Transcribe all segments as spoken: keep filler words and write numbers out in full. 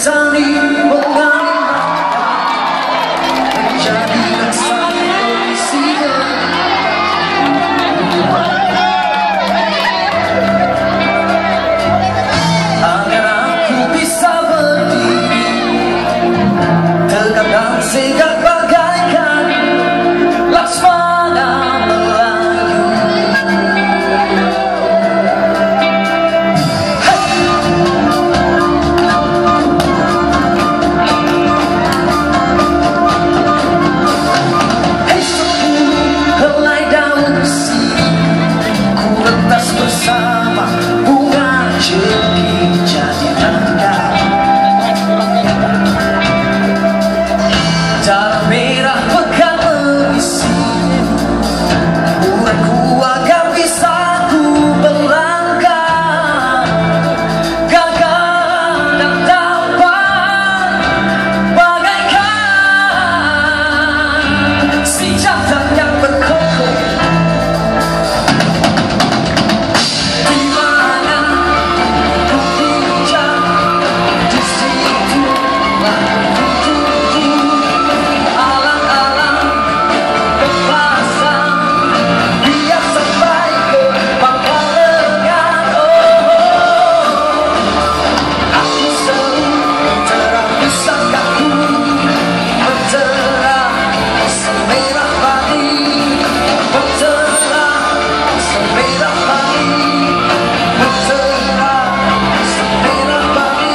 saling mengalir menjadi saling berisikan agar aku bisa berdiri tegak dan sigap bagaikan Laksmana Melayu. Hei sepuluh helai daun besi ku retas bersama bunga jernih jadi tangga. Darah merah pekan mengisi uratku agar bisa ku berlangkah gagah dan tampan bagaikan senjata yang berkokoh. Di mana ku pijak di situlah ku tuju alang-alang kepasang biar sampai ke pangkal lengan. Oh, aku selalu terang kaku mencerah semerah padi, mencerah semerah padi, mencerah semerah padi.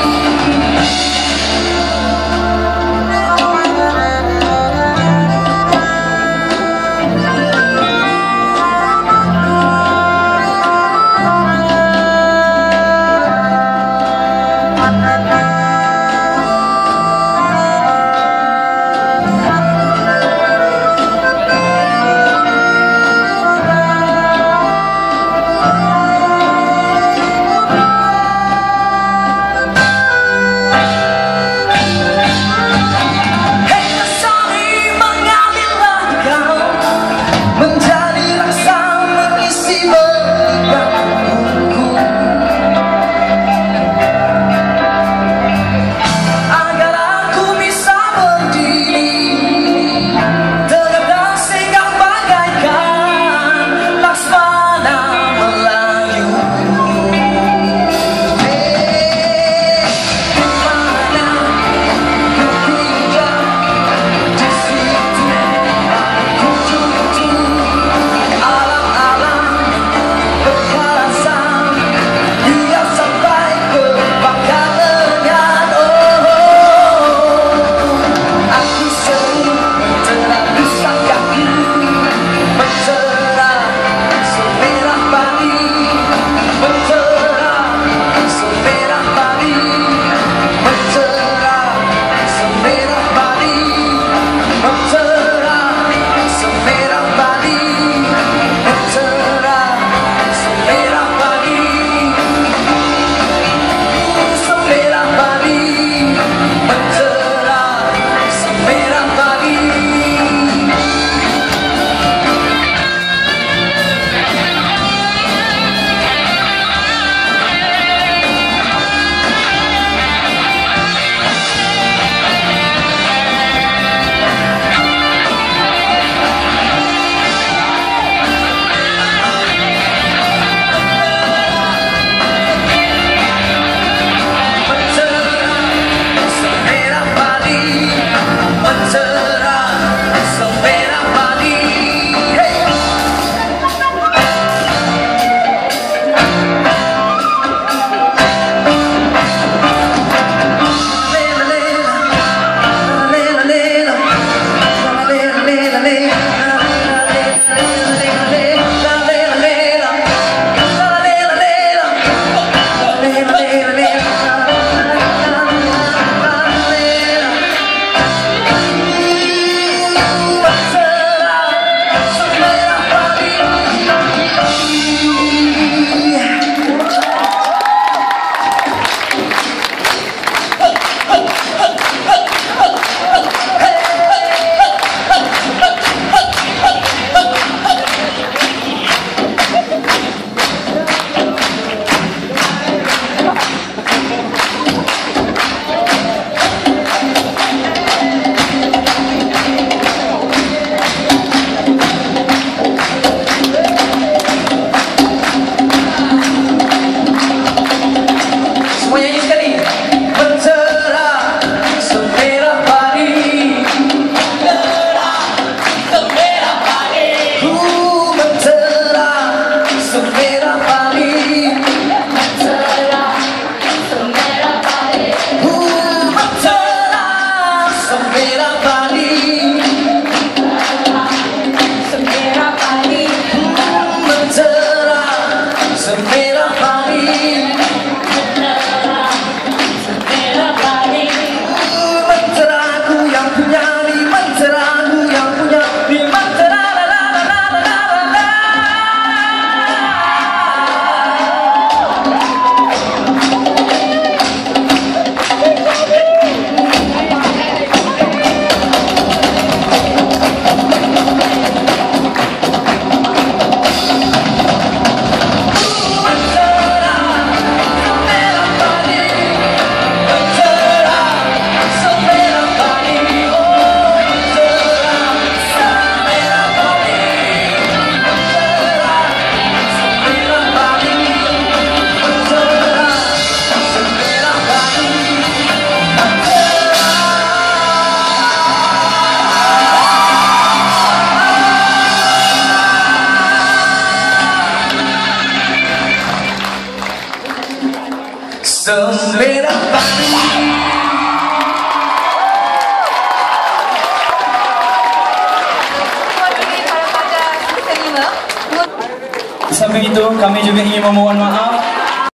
Hei saling mengambillah kau menjadi rasa mengisi berlibatku agar aku bisa berdiri tegak dan sigap bagaikan Laksmana Melayu. Hei, di mana ku pijak di situ aku tuju alang-alang kepasang biar sampai ke pangkal lengan. Oh, aku selalu terlalu sangkaku mencerah semerah padi, mencerah semerah padi, mencerah semerah padi, mencerah semerah padi, mencerah semerah padi, semerah padi, mencerah semerah padi. Mencerah semerah padi, hey. Lela lela, lela lela, lela lela lela, semerah padi. Di samping itu, kami juga ingin memohon maaf